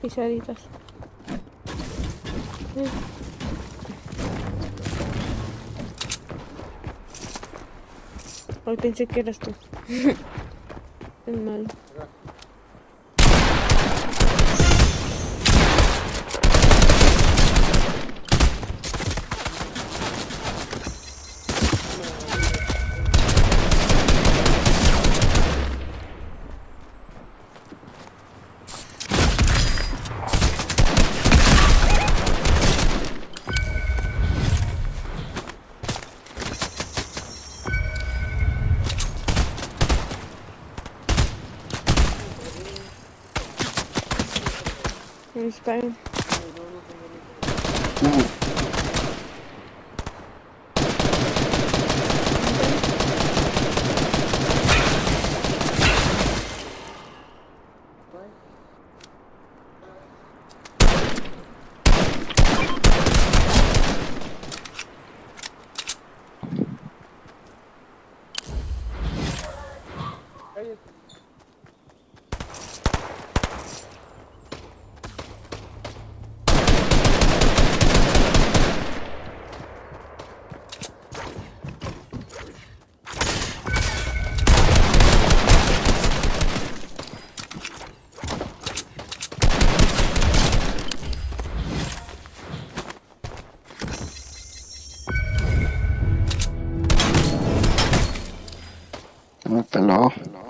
pisaditas. Hoy pensé que eras tú. Es malo. Me disparan. Me peló.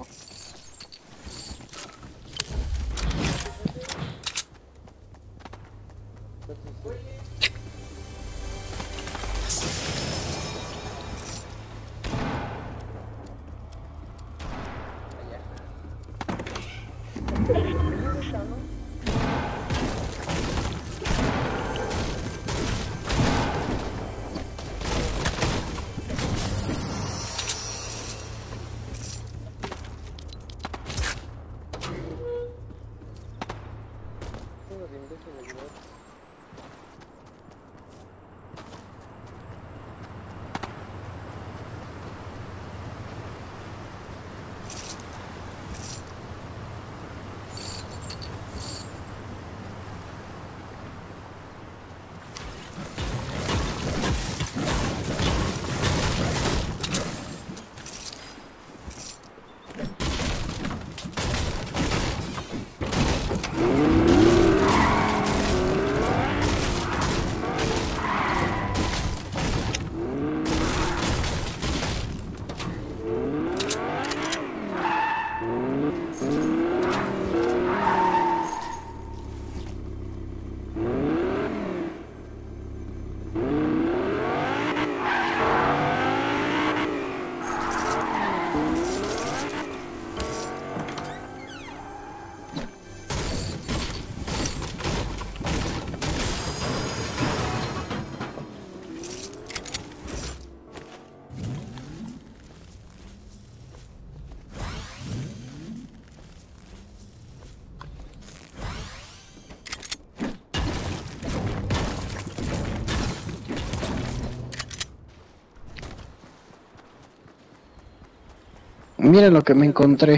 Mira lo que me encontré.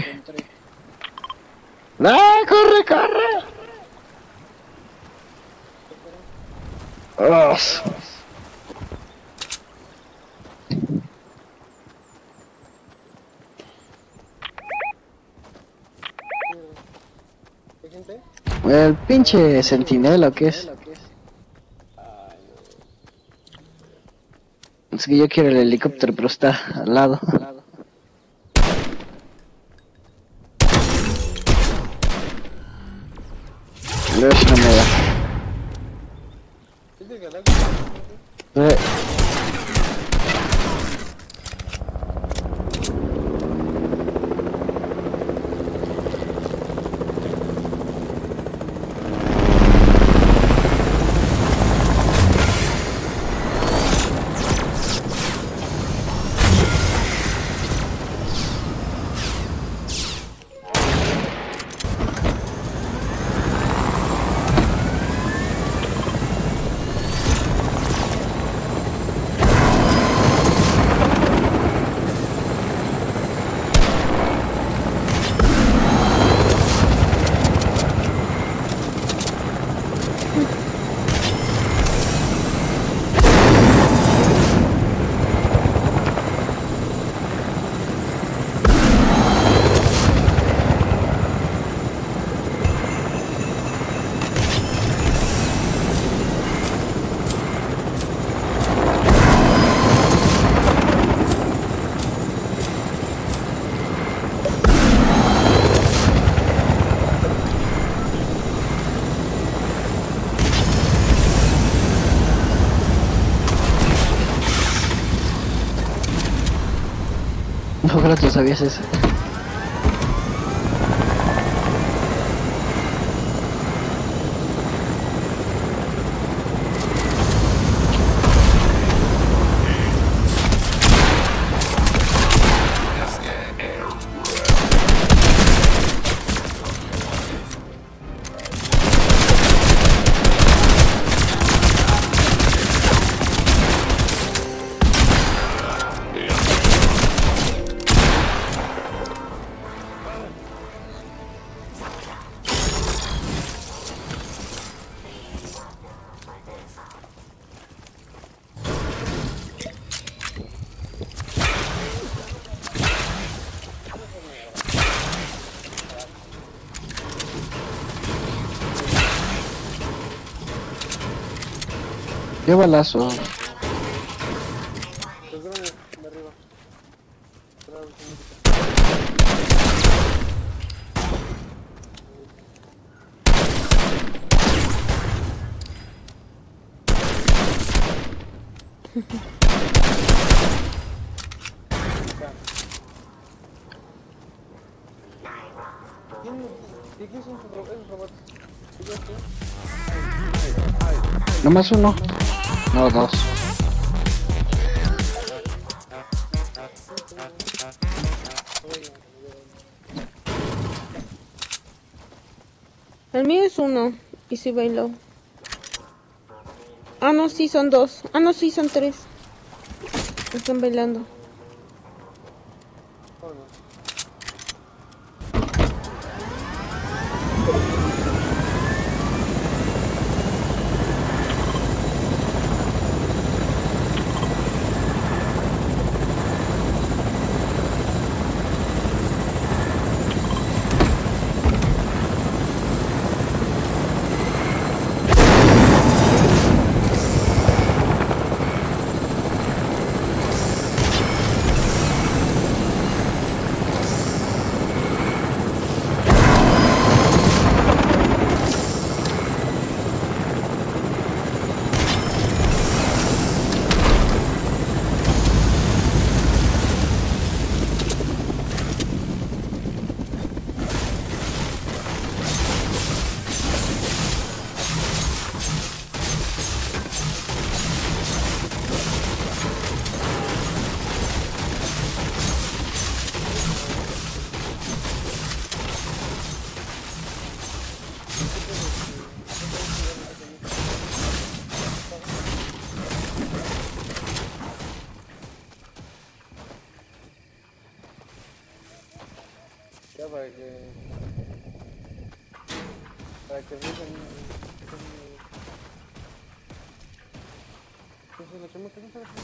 ¡Ah, corre, corre! ¡Oh! El pinche centinela, ¿qué es? Es que yo quiero el helicóptero, pero está al lado. Luego si no me da. solo tú sabías eso. Qué balazo. ¿Qué son esos robots? Nomás uno. No, dos. El mío es uno. Y si bailó. Ah, no, sí, son dos. Ah, no, sí, son tres. Están bailando. Ya para que risen. ¿Qué es la chamaca? ¿Qué es la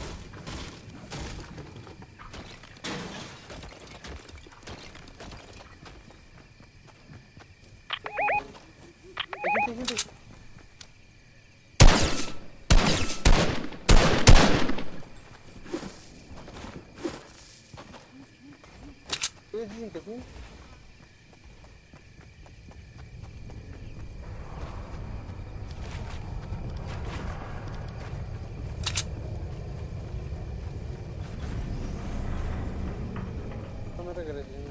¿Ustedes dicen que sí? No me regresen.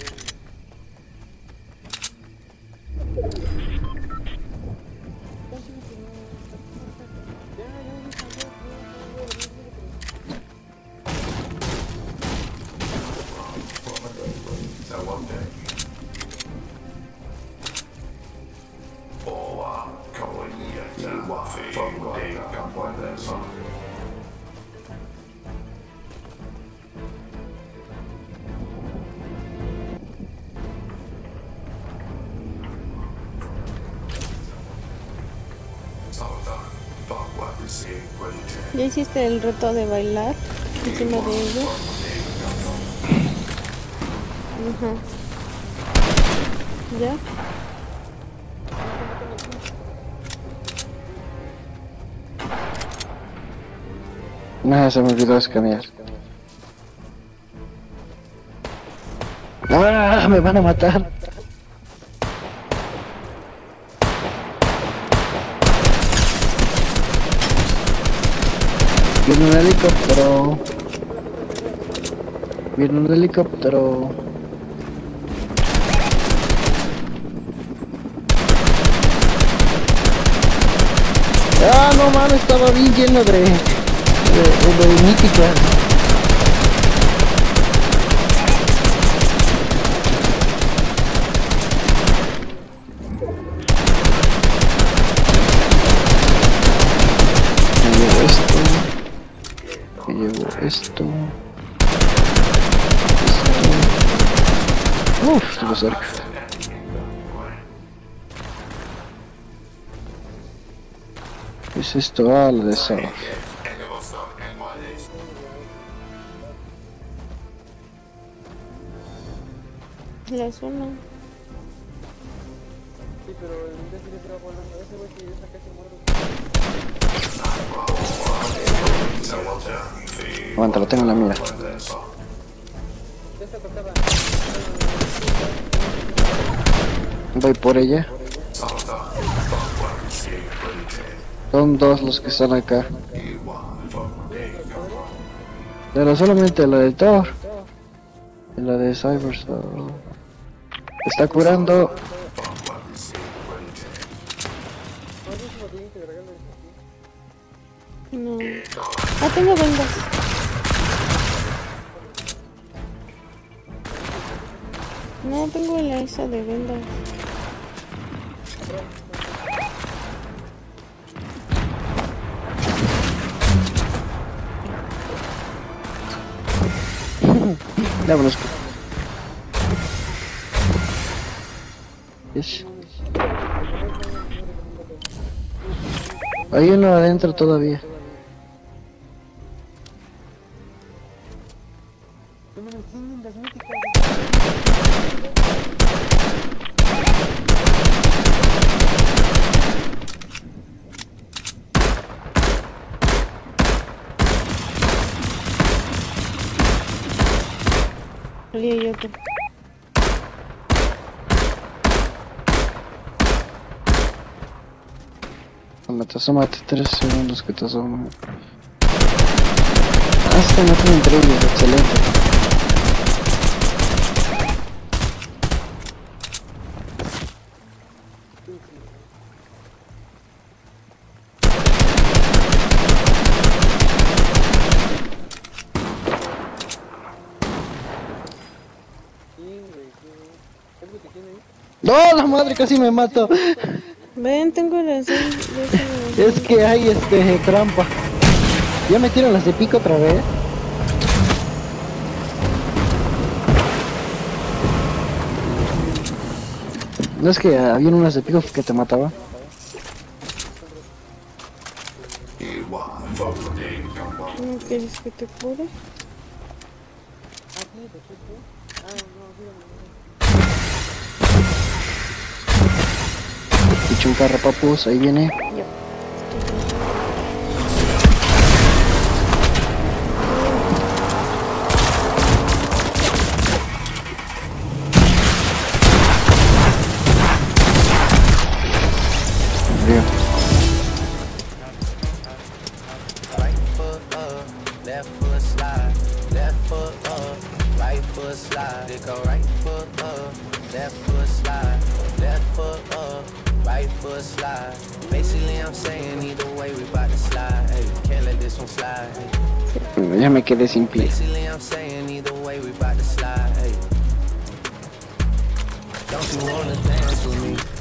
¿Ya hiciste el reto de bailar encima de ellos? Ajá. ¿Ya? No, se me olvidó escanear. ¡Ah! ¡Me van a matar! Viene un helicóptero. Viene un helicóptero. Ah, no mames, estaba bien lleno de míticas. Me llevo esto. Uf, estuvo cerca. ¿Qué es esto? Ah, la de esa. La zona. Sí, pero el imbécil entraba volando. Ese güey que está casi muerto. Aguanta, lo tengo en la mira. Ya está tocada. Voy por ella. Son dos los que están acá. Pero solamente la de Thor. Y la de Cyberstar. Está curando. No. Ah, tengo vendas. No, tengo la esa de vendas. Vámonos. Yes. Hay uno adentro todavía. No me entienden las míticas. Ahí hay otro. Cuando te asómate 3 segundos que te asomas. Hasta no tiene entre ellos, excelente. ¡No, la madre! Casi me mato. Ven, tengo las de Es que hay trampa. ¿Ya metieron las de pico otra vez? ¿No es que habían unas de pico que te mataban? ¿No quieres que te cure? Echa un carro, papus, ahí viene. Ya. Frío. Right foot up, left foot slide, left foot up, right foot slide. They go right foot up, left foot slide, left foot up, right foot slide. Basically I'm saying either way we bout to slide. Hey, can't let this one slide. Hey. Ya me quedé sin pie. Basically I'm saying either way we bout to slide. Hey. Don't you wanna dance with me?